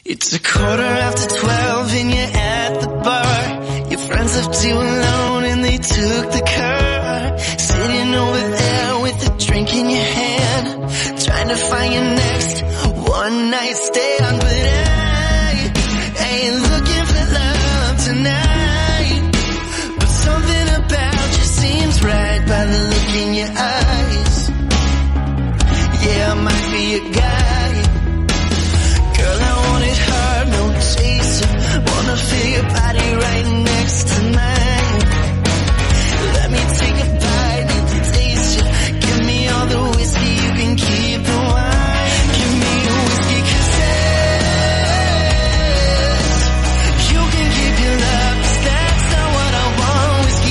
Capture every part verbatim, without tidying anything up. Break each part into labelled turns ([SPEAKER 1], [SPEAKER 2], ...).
[SPEAKER 1] It's a quarter after twelve and you're at the bar. Your friends left you alone and they took the car. Sitting over there with a drink in your hand, trying to find your next one night stand. But I, I ain't looking for love tonight, but something about you seems right by the look in your eyes. Yeah, I might be a guy. Girl, I want it hard, no chaser. Wanna feel your body right next to mine. Let me take a bite, need to taste you. Give me all the whiskey, you can keep the wine. Give me a whiskey kisses. You can keep your love, 'cause that's not what I want. Whiskey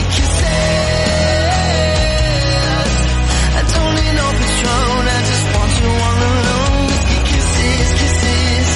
[SPEAKER 1] kisses. I don't need no Patron, I just want you all alone. Whiskey kisses, kisses.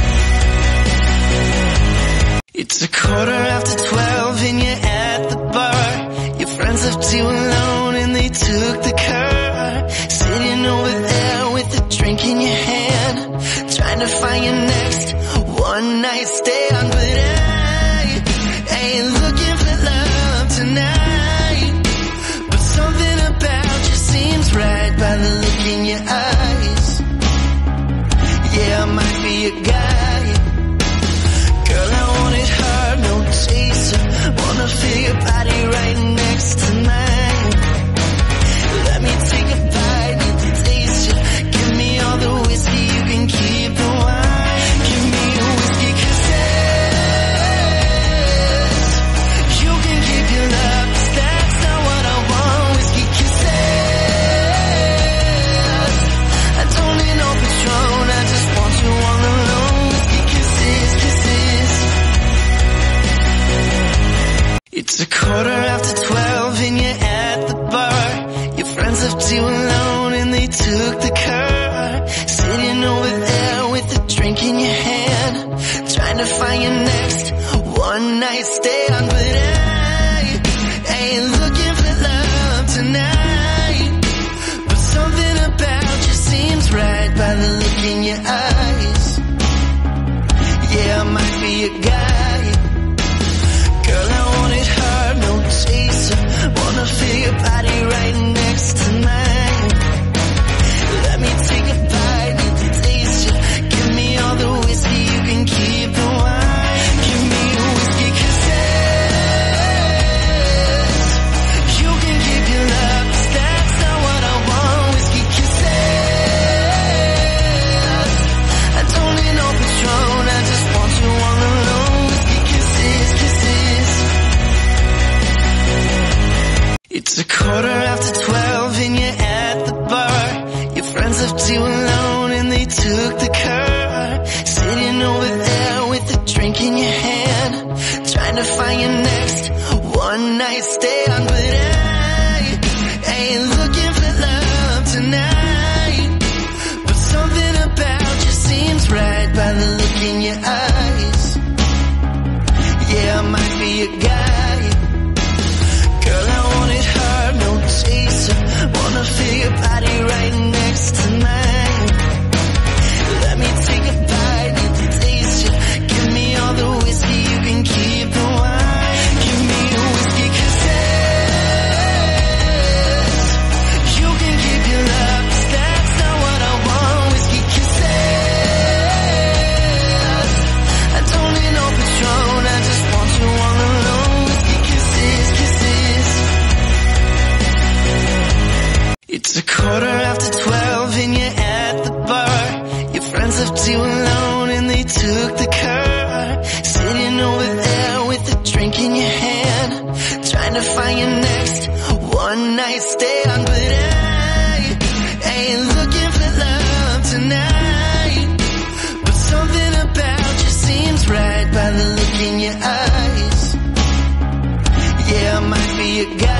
[SPEAKER 1] It's a quarter after twelve and you're at the bar. Your friends left you alone and they took the car. Sitting over there with a drink in your hand, trying to find your next one night stand. But I, I ain't looking for love tonight, but something about you seems right by the look in your eyes. Yeah, I might be a guy. Girl, I want it hard, no chaser. Wanna feel your body right next to mine. Let me take a bite, need to taste you. Give me all the whiskey, you can keep the wine. Give me a whiskey kisses. You can keep your love, 'cause that's not what I want. Whiskey kisses. I don't need no Patron, I just want you all alone. Whiskey kisses, kisses. It's a quarter after twelve and you're at the bar. Your friends left you alone and they took the car. Sitting over there with a drink in your hand, trying to find your next one night stand. But I, I ain't looking for love tonight, but something about you seems right by the look in your eyes. Yeah, I might be a guy. Girl, I want it hard, no chaser. Wanna feel your body right next to mine. Let me take a bite, need to taste you. Give me all the whiskey, you can keep the wine. Give me a whiskey kisses. You can keep your love, 'cause that's not what I want. Whiskey kisses. I don't need no Patron, I just want you all alone. Whiskey kisses, kisses. It's a quarter after twelve and you're at the bar. Your friends left you alone and they took the car. Sitting over there with a drink in your hand, trying to find your next one night stand. But I, I ain't looking for love tonight, but something about you seems right by the look in your eyes. Yeah, I might be a guy. Girl, I want it hard, no chaser. Wanna feel your body right next to mine. Let me take a bite, need to taste you. Give me all the whiskey, you can keep the wine. Give me a whiskey kisses. You can keep your love, 'cause that's not what I want. Whiskey kisses. I don't need no Patron, I just want you all alone. Whiskey kisses, kisses. It's a quarter after twelve and you're at the bar. Your friends left you alone and they took the car. Sitting over there with a drink in your hand, trying to find your next one night stand. But I, I ain't looking for love tonight, but something about you seems right by the look in your eyes. Yeah, I might be a guy. Girl, I want it hard, no chaser. Wanna feel your body right next to mine. Let me take a bite, need to taste you. Give me all the whiskey, you can keep the wine. Give me a whiskey kisses. You can keep your love, 'cause that's not what I want. Whiskey kisses. I don't need no Patron, I just want you all alone. Whiskey kisses, kisses. It's a quarter after twelve and you're at the bar. Your friends left you alone and they took the car. Sitting over there with a drink in your hand, trying to find your next one night stand. But I, I ain't looking for love tonight, but something about you seems right by the look in your eyes. Yeah, I might be a guy.